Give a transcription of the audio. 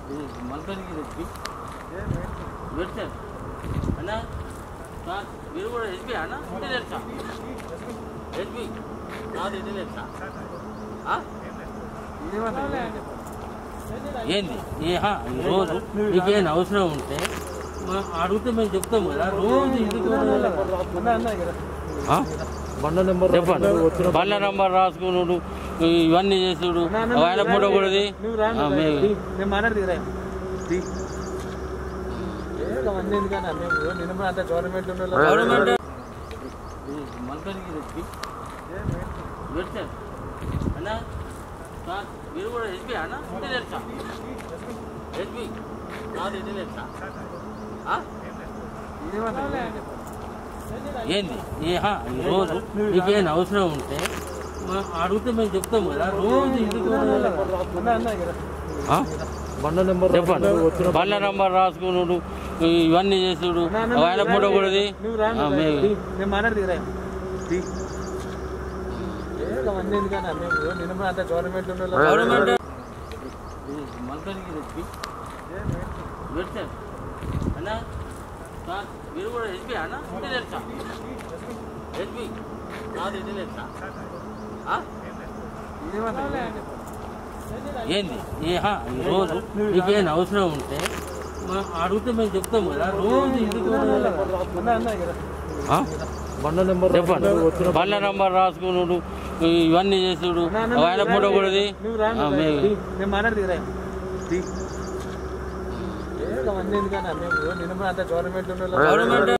మల్కానికి HP sir అన్నా sir మీరు కూడా హెచ్పి అన్నా ఇంటెలిజెన్స్ హెచ్పి కాదు ఇంటెలిజెన్స్ ఏంది రోజు మీకేం అవసరం ఉంటే అడిగితే మేము చెప్తాం కదా రోజు ఇంటికి చెప్పండి బండ్ల నెంబర్ రాసుకున్నాడు ఇవన్నీ చేసుడు ఆయన ఫోటో కూడా గవర్నమెంట్ మల్కానికి హెచ్పి సార్ అన్నా సార్ మీరు కూడా హెచ్పి అన్నా ఇంటెలిజెన్స్ హెచ్పి కాదు ఇంటెలిజెన్స్ ఏంది రోజు మీకేం అవసరం ఉంటే అడిగితే మేము చెప్తాం కదా రోజు ఇంటికి చెప్పండి బండ్ల నెంబర్ రాసుకున్నాడు ఇవన్నీ చేసుడు ఆయన ఫోటో కూడా గవర్నమెంట్ మల్కానికి హెచ్పి సార్ అన్నా సార్ మీరు కూడా హెచ్పి అన్నా ఇంటెలిజెన్స్ హెచ్పి కాదు ఇంటెలిజెన్స్ ఏంది రోజు మీకేం అవసరం ఉంటే అడిగితే మేము చెప్తాం కదా రోజు ఇంటికి చెప్పండి బండ్ల నెంబర్ రాసుకున్నాడు ఇవన్నీ చేసుడు ఆయన ఫోటో కూడా గవర్నమెంట్